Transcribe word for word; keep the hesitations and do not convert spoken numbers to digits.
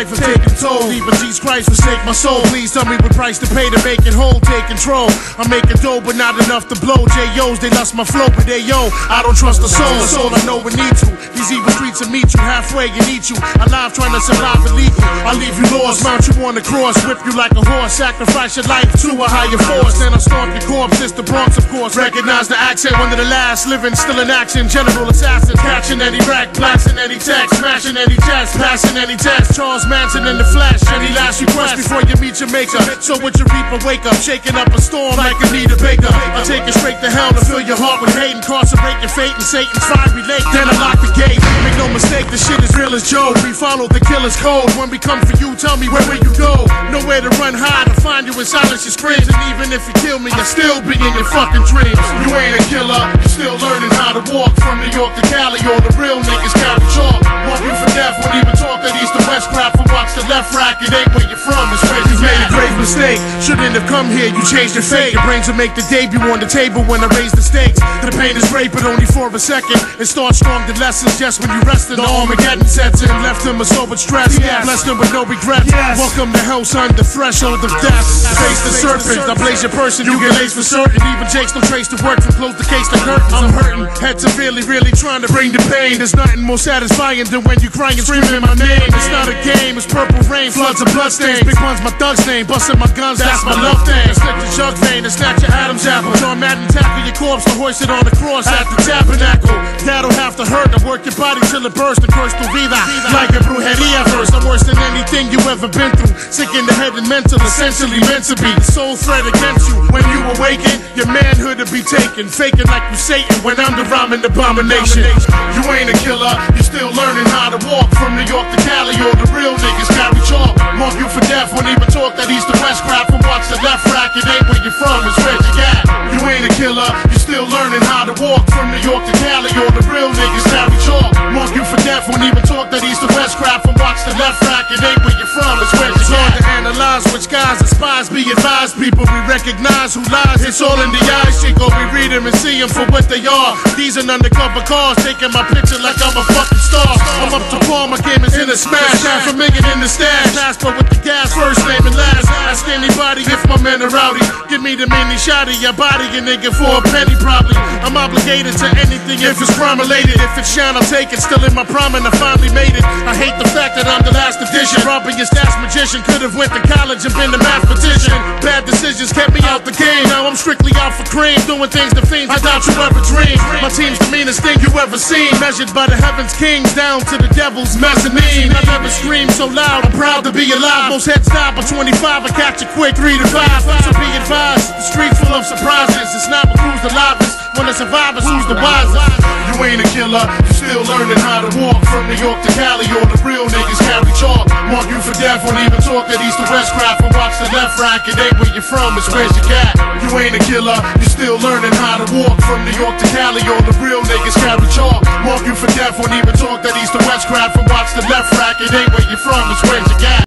life of taking toll. Even Jesus Christ forsake my soul. Please tell me what price to pay to make it whole. Take control. I'm making dough, but not enough to blow. J O's, they lust my flow, but they yo, I don't trust the soul. That's all I know we need to. These evil streets will meet you halfway and eat you. Alive trying to survive illegal. I leave you lost, mount you on the cross, whip you like a horse, sacrifice your life to a higher force. Then I stomp your corpse. It's the Bronx, of course. Recognize the accent, one of the last living, still in action. General assassin, catching any rack, blasting any text, smashing any chest, passing any test. Charles Manson in the flesh. Any last request before you meet your maker? So with your reaper, wake up, shaking up a storm like Anita Baker. I'll take you straight to hell to fill your heart with hate, incarcerate your fate in Satan's fiery lake. Then I lock the gate. Make no mistake, the shit is real as Joe. We follow the killer's code. When we come for you, tell me where will you go? Nowhere to run, hide, or find you in silence. Your screams, and even if you kill me, I still be in your fucking dreams. You ain't a killer, you still learning how to walk. From New York to Cali, all the real niggas carry chalk. Mark you for death, won't even talk that east to west crap. For watch the left rack, it ain't where you're from, it's where you made a grave mistake. Shouldn't have come here, you changed your fate. Your brains will make the debut on the table when I raise the stakes. The pain is great, but only for a second. It starts strong, the lessons just when you rested. The Armageddon sets in, left him a sober stress. Yes. Blessed him with no regrets. Yes. Welcome to hell, son, the threshold of death. Face the serpent, I blaze your person, you get laced for certain. Even Jake's no trace to work from close the case to curtains. I'm hurting, head severely, really trying to bring the pain. There's nothing more satisfying than when you crying and screaming my name. It's not a game, it's purple rain, floods of bloodstains. Big one's my thug's name, busting my guns, that's my love thing. Slip the jug vein and snatch your Adam's apple. John Madden tackle your corpse to hoist it on the cross at the tabernacle. That'll have to hurt, I work your body till it bursts and curse tu vida. Like a brujeria first, I'm worse than anything you ever been through. Sick in the head and mental, essentially meant to be the sole threat against you. When you awaken, your manhood to be taken. Faking like you Satan when I'm the rhyming abomination. You ain't a killer, you still learning how to walk. From New York to Cali, all the real niggas carry chalk. Mark you for death, won't even talk that east to west crap. From watch the left rack, it ain't where you're from, it's where you at. You ain't a killer, you still learning how to walk. From New York to Cali, all the real niggas carry chalk. Mark you for death, won't even talk that east to west crap. From watch the left rack, it ain't where you're from, it's where you at. To analyze which guys and spies, be advised. People we recognize who lies, it's all in the eyes. Chico, we read them and see them for what they are. These are undercover cars, taking my picture like I'm a fucking star. I'm up to par, my game is in a smash. Half a million in the stash, Jasper with the gas, first name and last. Ask anybody if my men are rowdy. Give me the mini shotty, I body a nigga for a penny probably. I'm obligated to anything if it's crime related. If it's shine, I'll take it. Still in my prime and I finally made it. I hate the fact that I'm the last edition. Robbing your stats magician, could've went to college and been a mathematician. Bad decisions kept me out the game. Now I'm strictly out for cream, doing things to fiends I doubt you ever dreamed. My team's the meanest thing you ever seen, measured by the heavens kings down to the devil's mezzanine. I've never screamed so loud, I'm proud to be alive. Most heads die by twenty-five, I catch it quick, three to five. So be advised, the streets full of surprises. It's not who's the livest, when the survivors, who's the wisest. You ain't a killer, you still learning how to walk. From New York to Cali, all the real niggas carry chalk. Mark you for death, won't even talk that east to west crap. And watch the left rack, it ain't where you're from, it's where's your cat. You ain't a killer, you still learning how to walk. From New York to Cali, all the real niggas carry chalk. Mark you for death, won't even talk that east to west crap. And watch the left rack, it ain't where you're from, it's where's your cat.